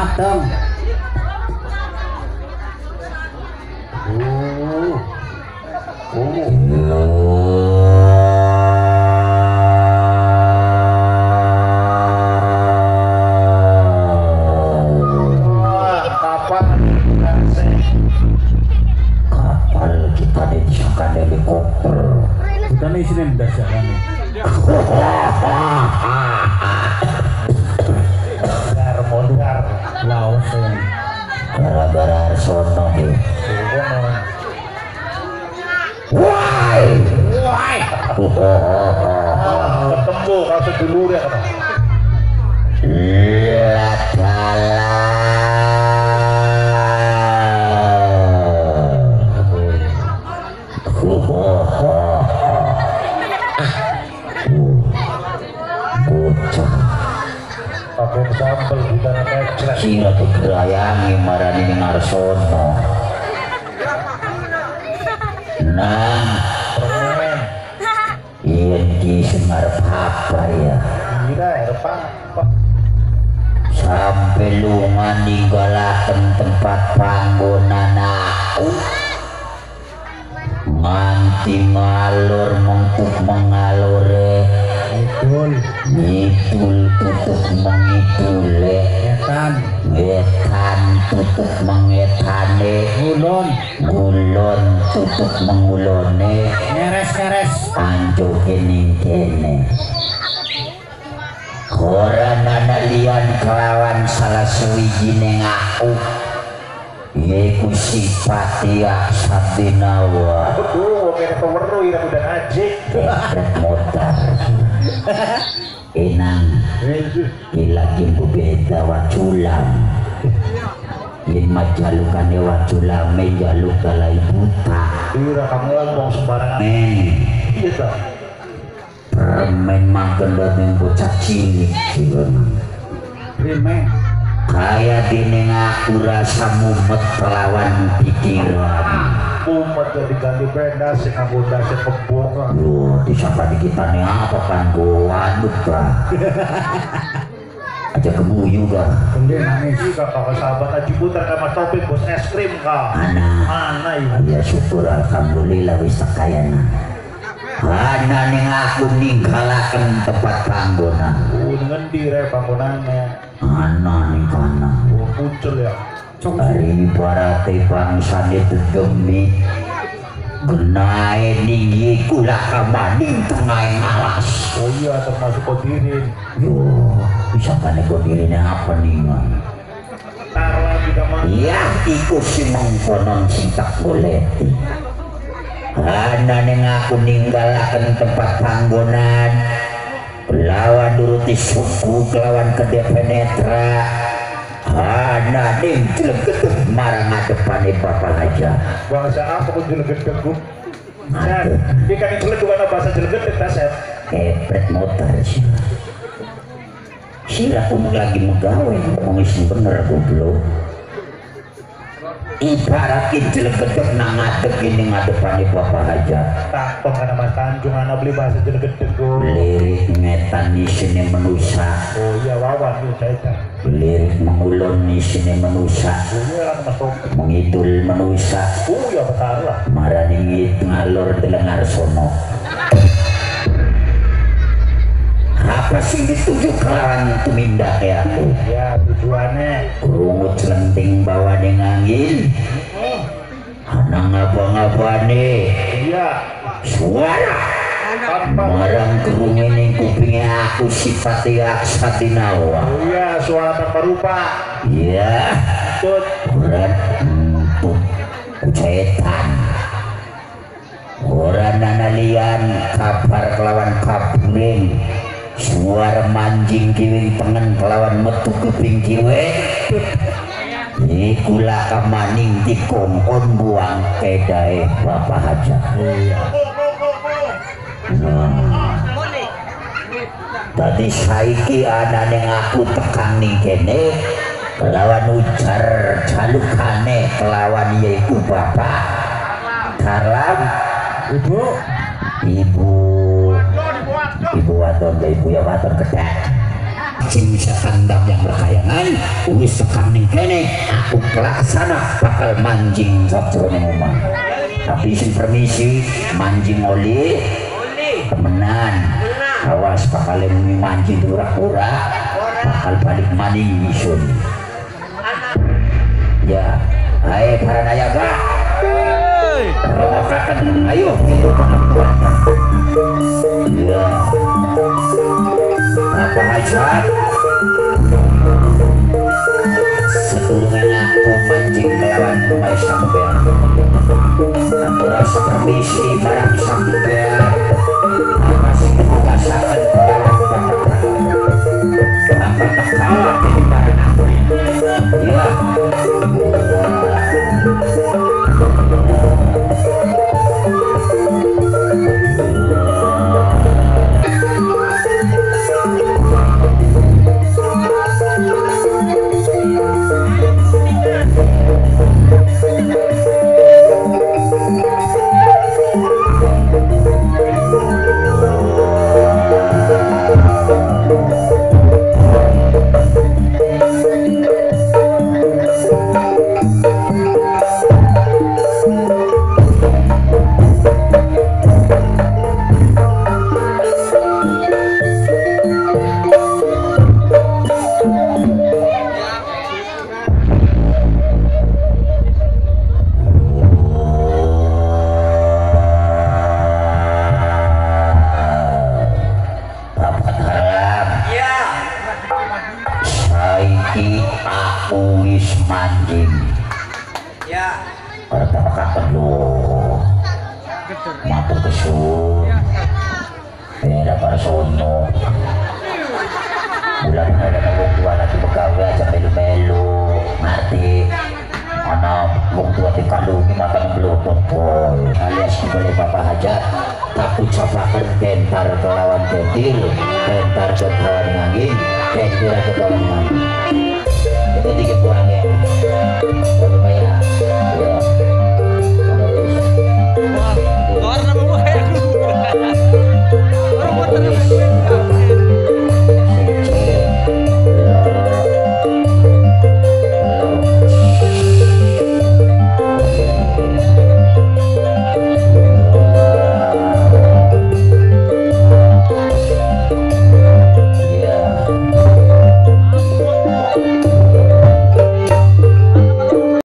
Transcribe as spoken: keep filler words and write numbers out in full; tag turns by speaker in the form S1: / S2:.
S1: mateng.
S2: Oh. Oh.
S1: Kita nih sini ndas jalan.
S2: Dar mondar
S1: Laos ya.
S2: gara-gara sono nih. Why? Why? Ketemu kalau sedulur ya kata. Iya kalah. Pakai sambal bukan kecret. Sira kegerayangi marani ning Arsono. Nang permen. Iya ki sengarep apa ya? Iya arep apa? Sampai lunga ninggalaken tempat panggonan aku. Nganti ngalur mengkuk mengalure. Idul idul tutup mengidule
S1: Etan
S2: wetan tutup mengetane
S1: gulon
S2: gulon tutup mengulone
S1: ngeres-ngeres
S2: anjoke ning kene ora ana liyan kelawan salah suwijining aku yaiku Sipati Sabinawa. Aduh, wong kene weru ira udah ajik. Modal. Enang. Ilagi beda waculam. Yen majalukane waculam menjaluk kalai buta. Ira kamu ngomong sembarangan. Men. Iya ta. Permen makan ning bocah cilik.
S1: Permen
S2: kaya dene aku rasa mumet kelawan pikiran. Mumet jadi ganti benda sing nganggo dasi kebong. Loh, disapa dikitane apa kan goan buka. Aja kebuyu ga.
S1: Kemudian manis
S2: juga kakak sahabat Haji Putar sama Topik bos es krim ka. Ana. Ana ya syukur alhamdulillah wis sakayana. Ana ning aku ninggalaken tempat panggonan. Oh, ngendi re panggonane? Ana ning kana. Oh, pucul ya. Ari barate bangsane demi genae ninggi kula kamaning tengahe alas. Oh iya termasuk kodirin. Yo, bisa kan kodirin apa nih? Tarwa tidak mau. Iya, iku sing mengkonon sing tak goleti. Ana ning aku ninggalaken tempat panggonan kelawan nuruti suku kelawan kedhe penetra ana ning jleget marang ngadepane bapak aja bahasa apa kok jleget ku nah ikan jleget ana bahasa jleget ta set kepret motor sih sira pun lagi megawe ngomong sing bener goblok ibarat jeleget nang ngadep ini ngadepane bapak aja takon kana Mas Tanjung ana beli bahasa jeleget go lirik ngetan isine manusia oh iya wawan yo saya lirik mengulon isine manusia oh iya Mas Topik mengidul manusia oh iya betar lah marani ngit ngalor delengar sono apa sih dituju kelawan tumindak ya aku ya tujuannya kurungut selenting bawa ning angin ana ngapa-ngapane iya suara marang kerunge ning kupinge aku Sipati Sabinawa oh iya suara tanpa rupa iya tut berat untuk kucetan ora ana liyan kabar kelawan kabuling suara manjing kiwing pengen kelawan metu kuping kiwe ikulah kamaning dikongkon buang kedae bapak aja nah tadi saiki ana ning aku tekan ning kene kelawan ujar jalukane kelawan yaiku bapak kalam ibu ibu ibu waton ibu ya waton kedak sing bisa kandang yang berkayangan wis sekam ning kene aku pelaksana bakal manjing sakjroning omah. Tapi sing permisi manjing oli temenan. Awas bakal muni manjing ura-ura bakal balik maning isun. Ya, ayo para nayaga. Rokakan, ayo kita penampuan. Ya. Apa hajat? Setulungan aku mancing melawan rumah sampean. Aku rasa permisi barang sampean. Masih mengasakan perang apa tak kalah di barang aku. Ya. Manjing ya pertama perlu matur kesun beda para sono bulan ada wong tua lagi begawe aja melu-melu ngerti ana wong tua di kalungi makan belotot boy alias boleh bapak hajat takut capakan kentar kelawan kentil kentar kelawan ngangin kentil kelawan ngangin